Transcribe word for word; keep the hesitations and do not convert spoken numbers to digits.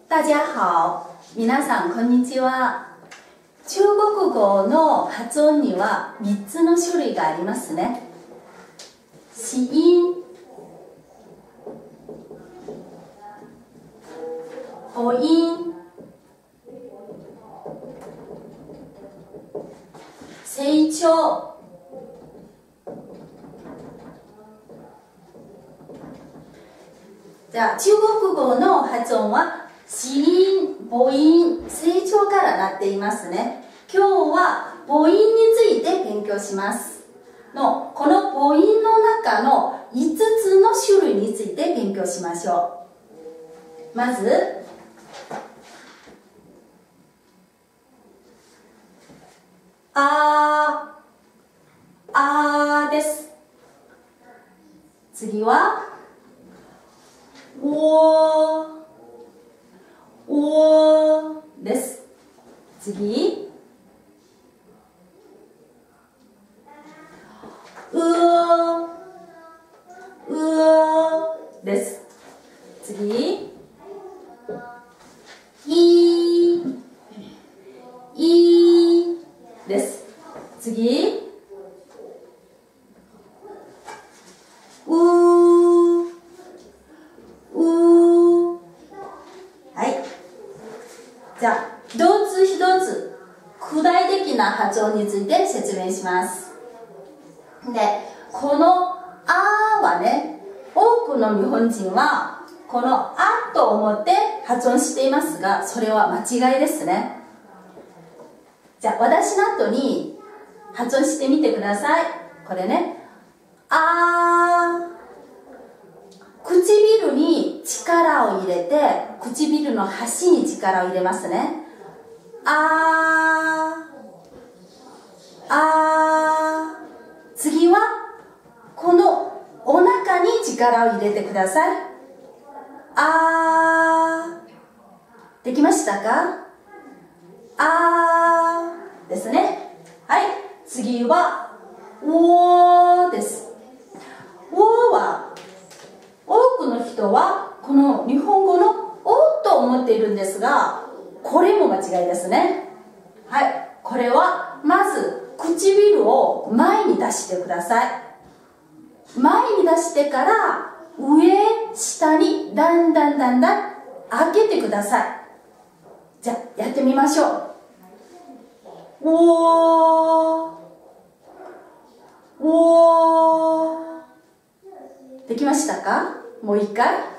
大家好。皆さん、こんにちは。中国語の発音にはみっつの種類がありますね。子音、母音、声調、じゃあ中国語の発音は子音、母音、声調からなっていますね。今日は母音について勉強しますの。この母音の中のいつつの種類について勉強しましょう。まずあー、あーです。次はおー、おーです。次、うー、うーです。次、いー、いーです。次、うー、うー。はい。じゃあ、一つ一つ具体的な発音について説明します。で、このあはね、多くの日本人はこのあと思って発音していますが、それは間違いですね。じゃあ、私の後に発音してみてください。これね、あー、唇に力を入れて、唇の端に力を入れますね。あー、あー。次はこのお腹に力を入れてください。あー。できましたか？あーですね。はい。次はおーです。おーは多くの人はこの日本語のおと思っているんですが、これも間違いですね。はい。これはまず唇を前に出してください。前に出してから上、下にだんだんだんだん開けてください。じゃあやってみましょう。おー、おー。できましたか？もう一回。